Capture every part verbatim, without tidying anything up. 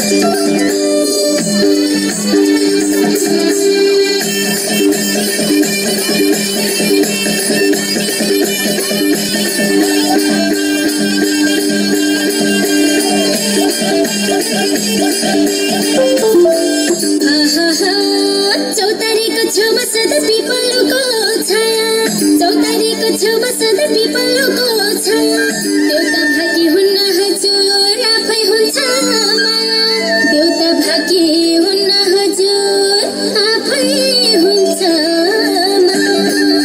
चौतारीको छेउमा सदा पिपलको छाया चौतारीको छेउमा सदा पिपलको छाया देउता भाकी हुन्न हजुर आफै हुन्छ माया देउता भाकी हुन्न हजुर आफै हुन्छ माया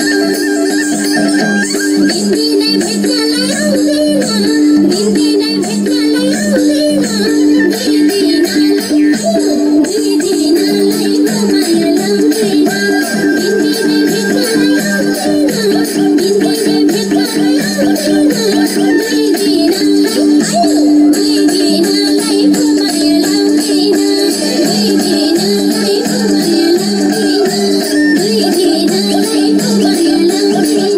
दिनदिनै भेट्नलाई आउँदैन दिनदिनै भेट्नलाई आउँदैन दुई दिनलाई दुई दिनलाई माया लाउँदैन दिनदिनै भेट्नलाई आउँदैन दिनदिनै भेट्नलाई आउँदैन दुई दिनलाई दुई दिनलाई माया लाउँदैन दुई दिनलाई माया लाउँदैन दुई दिनलाई माया लाउँदैन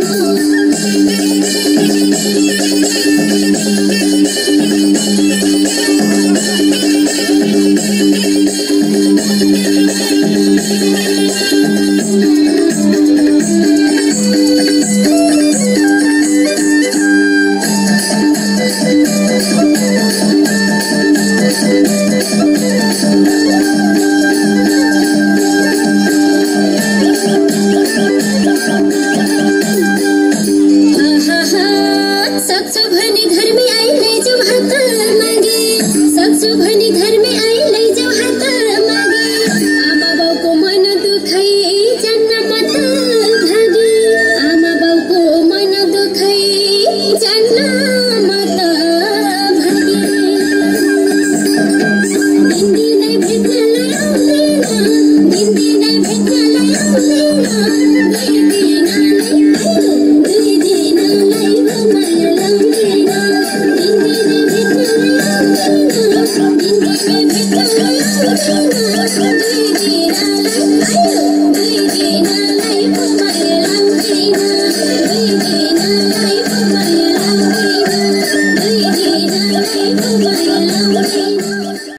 सक्छु भने घरमै आई लैजाऊ हात मागे सक्छु भने घरमै आई लैजाऊ हात मागे आमा बाउको मन दुखै जान्न म त भागे आमा बाउको मन दुखै जान्न म त भागे दिनदिनै भेट्नलाई आउँदैन दिनदिनै भेट्नलाई आउँदैन दुई दिनलाई दुई दिनलाई माया लाउँदैन दिनदिनै भेट्नलाई आउँदैन दिनदिनै भेट्नलाई आउँदैन